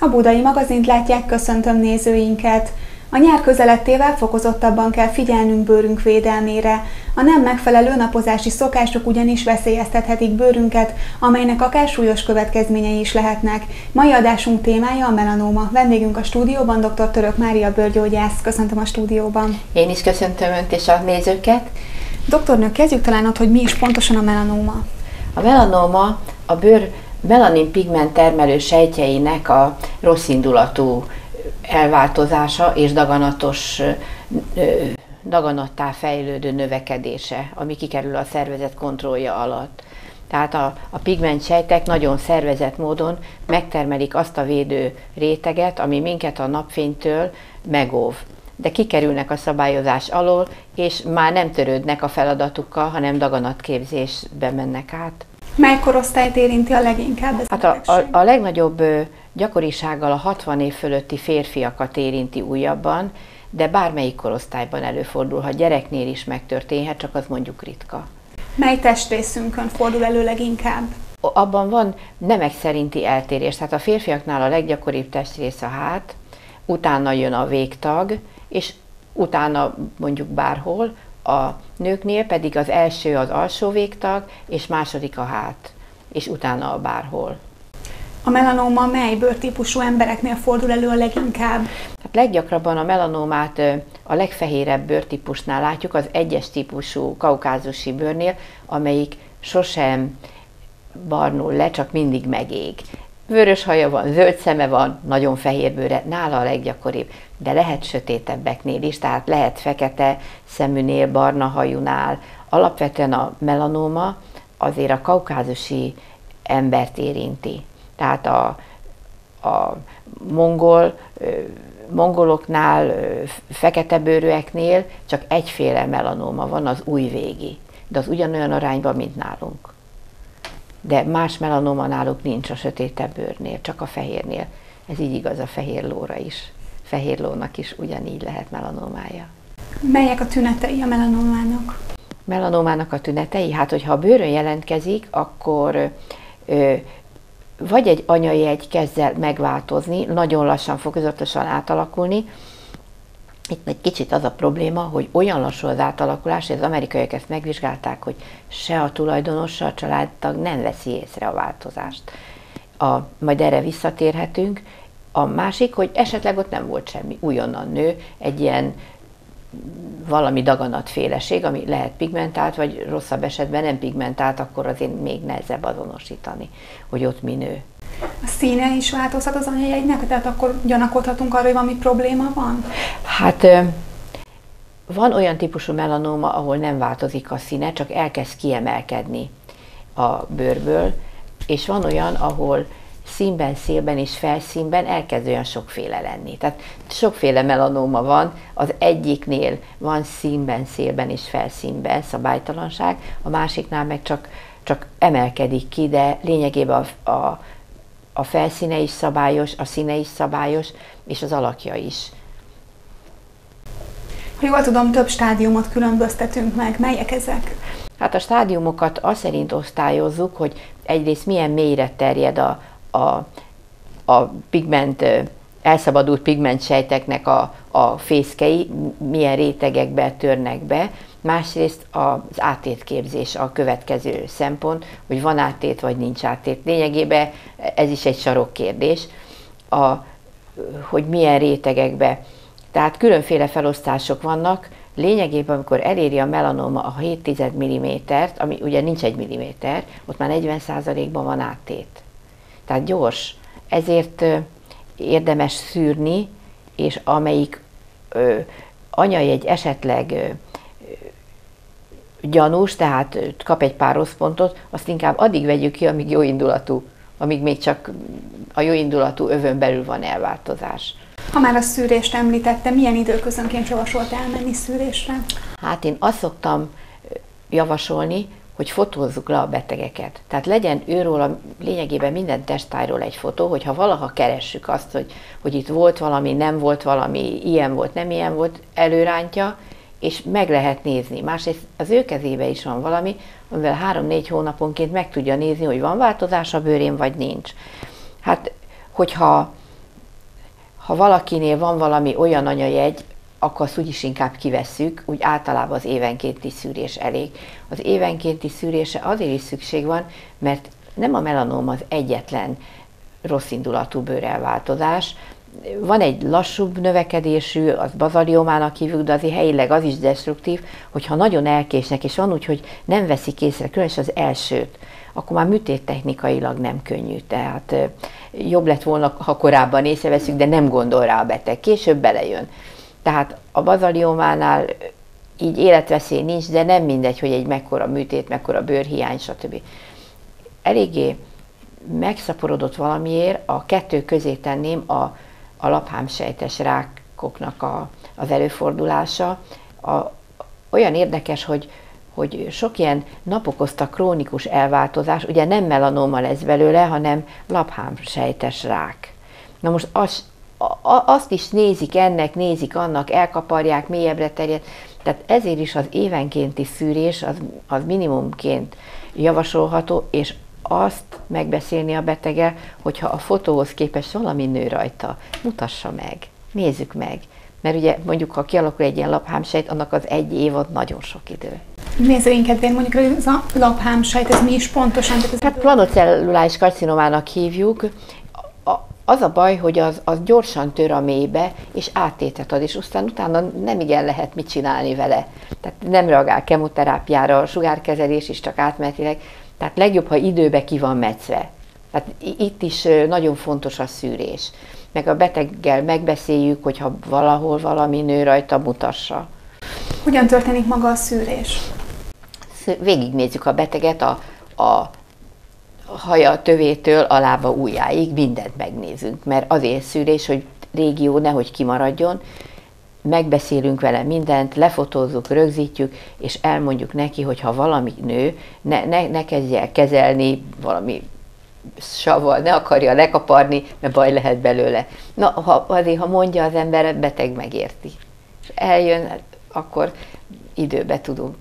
A Budai Magazint látják, köszöntöm nézőinket! A nyár közelettével fokozottabban kell figyelnünk bőrünk védelmére. A nem megfelelő napozási szokások ugyanis veszélyeztethetik bőrünket, amelynek akár súlyos következményei is lehetnek. Mai adásunk témája a melanóma. Vendégünk a stúdióban dr. Török Mária bőrgyógyász. Köszöntöm a stúdióban. Én is köszöntöm Önt és a nézőket. Doktornő, kezdjük talán ott, hogy mi is pontosan a melanóma. A melanóma a bőr melanin pigment termelő sejtjeinek a rosszindulatú elváltozása és daganattá fejlődő növekedése, ami kikerül a szervezet kontrollja alatt. Tehát a pigment sejtek nagyon szervezett módon megtermelik azt a védő réteget, ami minket a napfénytől megóv. De kikerülnek a szabályozás alól, és már nem törődnek a feladatukkal, hanem daganatképzésbe mennek át. Mely korosztályt érinti a leginkább ez a legnagyobb gyakorisággal a 60 év fölötti férfiakat érinti újabban, de bármelyik korosztályban előfordulhat, gyereknél is megtörténhet, csak az mondjuk ritka. Mely testrészünkön fordul elő leginkább? Abban van nemek szerinti eltérés, tehát a férfiaknál a leggyakoribb testrész a hát, utána jön a végtag, és utána mondjuk bárhol, a nőknél pedig az első az alsó végtag, és második a hát, és utána a bárhol. A melanóma mely bőrtípusú embereknél fordul elő a leginkább? Hát leggyakrabban a melanómát a legfehérebb bőrtípusnál látjuk, az 1-es típusú kaukázusi bőrnél, amelyik sosem barnul le, csak mindig megég. Vörös haja van, zöld szeme van, nagyon fehér bőre, nála a leggyakoribb, de lehet sötétebbeknél is, tehát lehet fekete szeműnél, barna hajúnál. Alapvetően a melanóma azért a kaukázusi embert érinti. Tehát a mongoloknál, feketebőrűeknél csak egyféle melanóma van, az újvégi, de az ugyanolyan arányban, mint nálunk. De más melanóma náluk nincs a sötétebb bőrnél, csak a fehérnél. Ez így igaz a fehér lóra is. Fehér lónak is ugyanígy lehet melanómája. Melyek a tünetei a melanómának? Melanómának a tünetei? Hát, hogyha a bőrön jelentkezik, akkor vagy egy anyajegy kezd el megváltozni, nagyon lassan, fokozatosan átalakulni. Itt egy kicsit az a probléma, hogy olyan lassú az átalakulás, hogy az amerikaiak ezt megvizsgálták, hogy se a tulajdonos, se a családtag nem veszi észre a változást. Majd erre visszatérhetünk. A másik, hogy esetleg ott nem volt semmi, újonnan nő, egy ilyen valami daganatféleség, ami lehet pigmentált, vagy rosszabb esetben nem pigmentált, akkor azért még nehezebb azonosítani, hogy ott mi nő. A színe is változhat az anyajegynek, tehát akkor gyanakodhatunk arra, hogy valami probléma van? Hát van olyan típusú melanóma, ahol nem változik a színe, csak elkezd kiemelkedni a bőrből, és van olyan, ahol színben, szélben és felszínben elkezd olyan sokféle lenni. Tehát sokféle melanóma van, az egyiknél van színben, szélben és felszínben szabálytalanság, a másiknál meg csak emelkedik ki, de lényegében a felszíne is szabályos, a színe is szabályos, és az alakja is. Ha jól tudom, több stádiumot különböztetünk meg. Melyek ezek? Hát a stádiumokat azt szerint osztályozzuk, hogy egyrészt milyen mélyre terjed a pigment, elszabadult pigmentsejteknek a fészkei, milyen rétegekbe törnek be. Másrészt az áttétképzés a következő szempont, hogy van áttét vagy nincs áttét. Lényegében ez is egy sarokkérdés, hogy milyen rétegekbe. Tehát különféle felosztások vannak. Lényegében, amikor eléri a melanóma a 0,7 mm-t, ami ugye nincs 1 mm, ott már 40%-ban van áttét. Tehát gyors. Ezért érdemes szűrni, és amelyik anyajegy esetleg gyanús, tehát kap egy pár rossz pontot, azt inkább addig vegyük ki, amíg jóindulatú, amíg még csak a jóindulatú övön belül van elváltozás. Ha már a szűrést említette, milyen időközönként javasolt elmenni szűrésre? Hát én azt szoktam javasolni, hogy fotózzuk le a betegeket. Tehát legyen őról lényegében minden testtájról egy fotó, hogyha valaha keressük azt, hogy itt volt valami, nem volt valami, ilyen volt, nem ilyen volt, előrántja, és meg lehet nézni. Másrészt az ő kezébe is van valami, amivel 3-4 hónaponként meg tudja nézni, hogy van változás a bőrén, vagy nincs. Hát, hogyha ha valakinél van valami olyan anyajegy, akkor azt úgyis inkább kivesszük, úgy általában az évenkénti szűrés elég. Az évenkénti szűrésre azért is szükség van, mert nem a melanóm az egyetlen rosszindulatú bőrelváltozás. Van egy lassúbb növekedésű, az bazaliomának hívjuk, de azért helyileg az is destruktív, hogyha nagyon elkésnek, és van úgy, hogy nem veszik észre, különösen az elsőt, akkor már műtéttechnikailag nem könnyű. Tehát jobb lett volna, ha korábban észreveszünk, de nem gondol rá a beteg. Később belejön. Tehát a bazaliománál így életveszély nincs, de nem mindegy, hogy egy mekkora műtét, mekkora bőrhiány, stb. Eléggé megszaporodott valamiért, a kettő közé tenném a laphámsejtes rákoknak az előfordulása. Olyan érdekes, hogy sok ilyen napokozta krónikus elváltozás, ugye nem melanóma lesz belőle, hanem laphámsejtes rák. Na most azt is nézik ennek, nézik annak, elkaparják, mélyebbre terjed. Tehát ezért is az évenkénti szűrés az minimumként javasolható, és azt megbeszélni a beteggel, hogyha a fotóhoz képest valami nő rajta, mutassa meg, nézzük meg. Mert ugye mondjuk, ha kialakul egy ilyen laphámsejt, annak az egy év az nagyon sok idő. Nézőink kedvéért mondjuk, hogy ez a laphámsejt, ez mi is pontosan? Hát planocelluláris karcinomának hívjuk. Az a baj, hogy az gyorsan tör a mélybe, és áttétet ad, és aztán utána nem igen lehet mit csinálni vele. Tehát nem reagál kemoterápiára, a sugárkezelés is csak átmenetileg. Tehát legjobb, ha időbe ki van metszve. Tehát itt is nagyon fontos a szűrés. Meg a beteggel megbeszéljük, hogyha valahol valami nő rajta, mutassa. Hogyan történik maga a szűrés? Végignézzük a beteget a haja tövétől a lába ujjáig, mindent megnézünk, mert azért szűrés, hogy régió nehogy kimaradjon, megbeszélünk vele mindent, lefotózzuk, rögzítjük, és elmondjuk neki, hogy ha valami nő, ne kezdje el kezelni valami savval, ne akarja lekaparni, mert baj lehet belőle. Na, ha mondja az ember, beteg megérti. És eljön, akkor időbe tudunk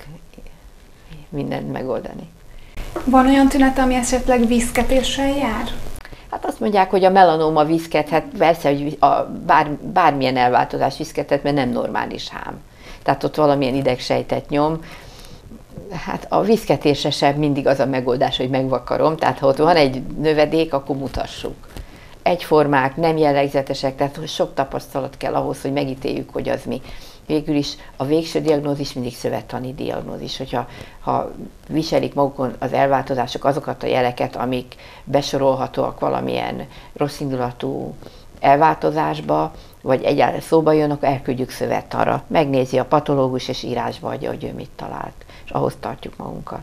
mindent megoldani. Van olyan tünete, ami esetleg viszketéssel jár? Hát azt mondják, hogy a melanóma viszkethet, persze, hogy bármilyen elváltozás viszkethet, mert nem normális hám. Tehát ott valamilyen idegsejtet nyom. Hát a viszketésre sem mindig az a megoldás, hogy megvakarom, tehát ha ott van egy növedék, akkor mutassuk. Egyformák, nem jellegzetesek, tehát sok tapasztalat kell ahhoz, hogy megítéljük, hogy az mi. Végül is a végső diagnózis mindig szövettani diagnózis, hogyha viselik magukon az elváltozások azokat a jeleket, amik besorolhatóak valamilyen rosszindulatú elváltozásba, vagy egyáltalán szóba jön, akkor elküldjük szövettanra. Megnézi a patológus, és írásba adja, hogy ő mit talált, és ahhoz tartjuk magunkat.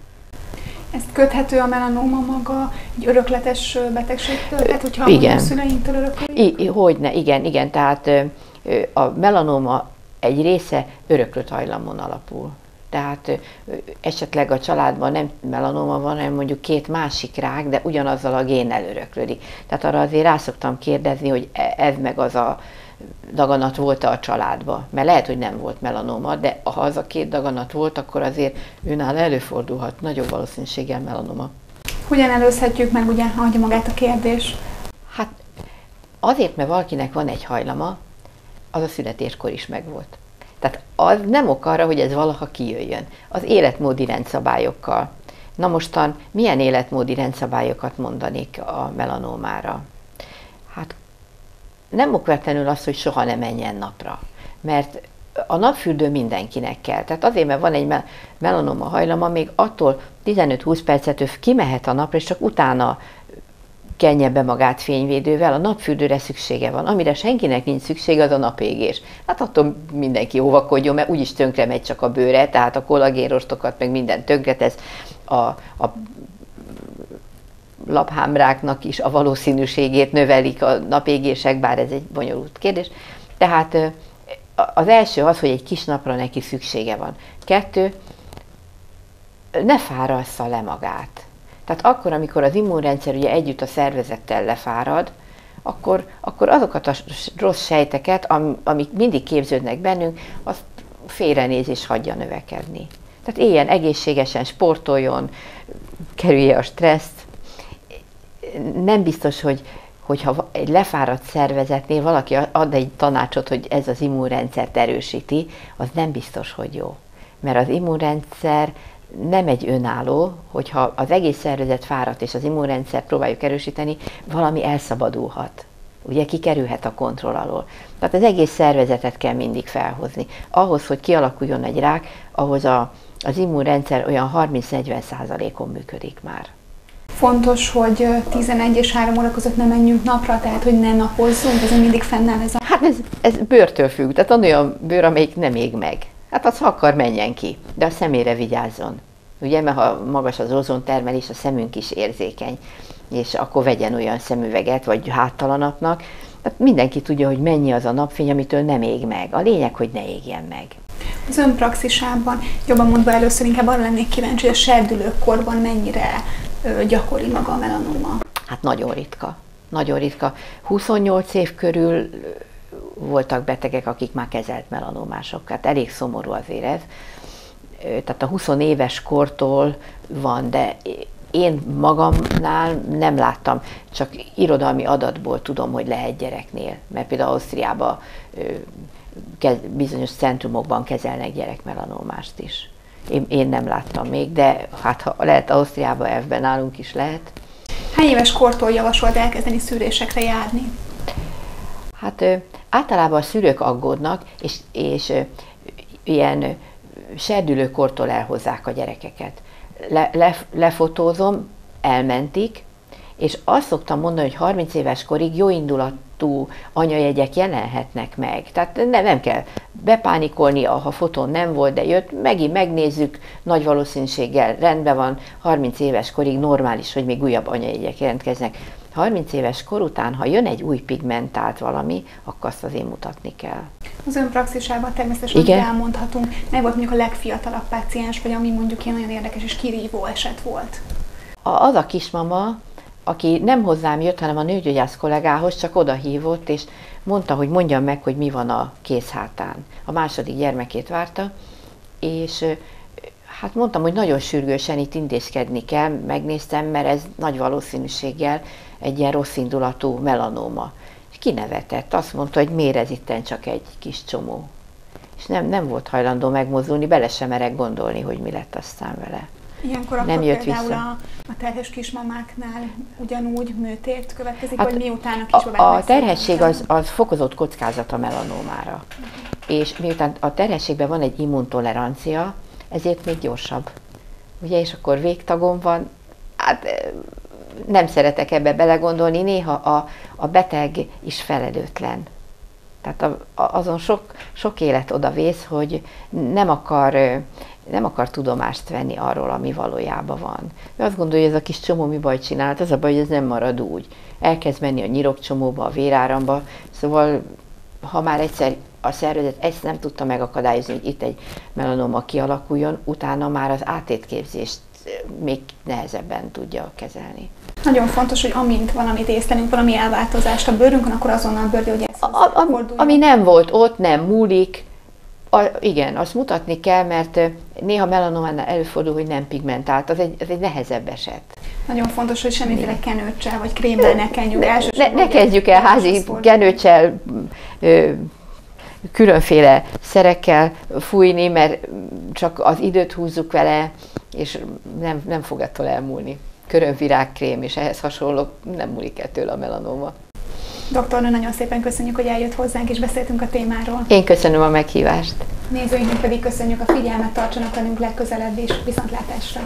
Ez köthető a melanóma maga egy örökletes betegségtől? Tehát, hogyha igen. A szüleinktől örököljük? Hogyne, igen. Tehát a melanóma egy része öröklött hajlamon alapul. Tehát esetleg a családban nem melanóma van, hanem mondjuk két másik rák, de ugyanazzal a génnel öröklődik. Tehát arra azért rá szoktam kérdezni, hogy ez meg az a daganat volt a családban. Mert lehet, hogy nem volt melanóma, de ha az a két daganat volt, akkor azért őnál előfordulhat nagyobb valószínűséggel melanóma. Hogyan előzhetjük meg, ugye, adja magát a kérdés? Hát azért, mert valakinek van egy hajlama, az a születéskor is megvolt. Tehát az nem ok arra, hogy ez valaha kijöjjön. Az életmódi rendszabályokkal. Na mostan milyen életmódi rendszabályokat mondanék a melanómára? Hát nem okvetlenül az, hogy soha ne menjen napra. Mert a napfürdő mindenkinek kell. Tehát azért, mert van egy melanóma hajlama, még attól 15-20 percet kimehet a napra, és csak utána kenje be magát fényvédővel, a napfürdőre szüksége van. Amire senkinek nincs szüksége, az a napégés. Hát attól mindenki óvakodjon, mert úgyis tönkre megy csak a bőre, tehát a kollagénrostokat meg minden tönkretesz. A laphámráknak is a valószínűségét növelik a napégések, bár ez egy bonyolult kérdés. Tehát az első az, hogy egy kis napra neki szüksége van. 2, ne fárassza le magát. Tehát akkor, amikor az immunrendszer ugye együtt a szervezettel lefárad, akkor azokat a rossz sejteket, amik mindig képződnek bennünk, azt félrenézés hagyja növekedni. Tehát éljen egészségesen, sportoljon, kerülje a stresszt. Nem biztos, hogyha egy lefáradt szervezetnél valaki ad egy tanácsot, hogy ez az immunrendszert erősíti, az nem biztos, hogy jó. Mert az immunrendszer nem egy önálló, hogyha az egész szervezet fáradt és az immunrendszert próbáljuk erősíteni, valami elszabadulhat. Ugye kikerülhet a kontroll alól. Tehát az egész szervezetet kell mindig felhozni. Ahhoz, hogy kialakuljon egy rák, ahhoz az immunrendszer olyan 30-40%-on működik már. Fontos, hogy 11 és 3 óra között nem menjünk napra, tehát hogy ne napozzunk, ez mindig fennáll ez a... Hát ez bőrtől függ, tehát van olyan bőr, amelyik nem ég meg. Hát az, ha akar, menjen ki, de a szemére vigyázzon. Ugye, mert ha magas az ozontermelés, a szemünk is érzékeny, és akkor vegyen olyan szemüveget, vagy háttal a napnak. Tehát mindenki tudja, hogy mennyi az a napfény, amitől nem ég meg. A lényeg, hogy ne égjen meg. Az ön praxisában, jobban mondva először inkább arra lennék kíváncsi, hogy a serdülőkorban mennyire gyakori maga a melanóma? Hát nagyon ritka. Nagyon ritka. 28 év körül voltak betegek, akik már kezelt melanómások. Hát elég szomorú azért ez. Tehát a 20 éves kortól van, de én magamnál nem láttam, csak irodalmi adatból tudom, hogy lehet gyereknél. Mert például Ausztriában bizonyos centrumokban kezelnek gyerekmelanómást is. Én nem láttam még, de hát ha lehet Ausztriában, ebben nálunk is lehet. Hány éves kortól javasolt elkezdeni szűrésekre járni? Hát általában a szülők aggódnak, és ilyen serdülőkortól elhozzák a gyerekeket. Lefotózom, elmentik, és azt szoktam mondani, hogy 30 éves korig jóindulatú anyajegyek jelenhetnek meg. Tehát nem kell bepánikolni, ha fotón nem volt, de jött, megint megnézzük, nagy valószínűséggel rendben van, 30 éves korig normális, hogy még újabb anyajegyek jelentkeznek. 30 éves kor után, ha jön egy új pigmentált valami, akkor azt azért mutatni kell. Az ön praxisában természetesen elmondhatunk, meg volt mondjuk a legfiatalabb páciens, vagy ami mondjuk ilyen nagyon érdekes és kirívó eset volt? Az a kismama, aki nem hozzám jött, hanem a nőgyógyász kollégához, csak oda hívott, és mondta, hogy mondjam meg, hogy mi van a kézhátán. A második gyermekét várta, és hát mondtam, hogy nagyon sürgősen itt intézkedni kell, megnéztem, mert ez nagy valószínűséggel egy ilyen rosszindulatú melanóma. És kinevetett, azt mondta, hogy miért ez itten csak egy kis csomó. És nem volt hajlandó megmozdulni, bele sem merek gondolni, hogy mi lett aztán vele. Ilyenkor nem jött például vissza. A terhes kismamáknál ugyanúgy műtét következik, hát, hogy miután a kisbabák a terhesség az fokozott kockázat a melanómára. És miután a terhességben van egy immuntolerancia, ezért még gyorsabb. Ugye, és akkor végtagom van, hát nem szeretek ebbe belegondolni, néha a beteg is felelőtlen. Tehát azon sok élet odavész, hogy nem akar tudomást venni arról, ami valójában van. Ő azt gondolja, hogy ez a kis csomó mi baj csinált, az a baj, hogy ez nem marad úgy. Elkezd menni a nyirokcsomóba, a véráramba, szóval ha már egyszer a szervezet ezt nem tudta megakadályozni, hogy itt egy melanóma kialakuljon, utána már az átétképzést még nehezebben tudja kezelni. Nagyon fontos, hogy amint valamit észlelünk, valami elváltozást a bőrünkön, akkor azonnal bőrgyógyászhoz forduljon. Ami nem volt ott, nem múlik. Igen, azt mutatni kell, mert néha melanománál előfordul, hogy nem pigmentált, az egy nehezebb eset. Nagyon fontos, hogy semmiféle kenőccsel vagy krémmel ne kenjük. Ne kezdjük el házi kenőccsel, különféle szerekkel fújni, mert csak az időt húzzuk vele, és nem fog ettől elmúlni. Körömvirágkrém és ehhez hasonló, nem múlik el tőle a melanóma. Doktornő, nagyon szépen köszönjük, hogy eljött hozzánk és beszéltünk a témáról. Én köszönöm a meghívást. Nézőinknek pedig köszönjük a figyelmet, tartsanak velünk legközelebb is. Viszontlátásra!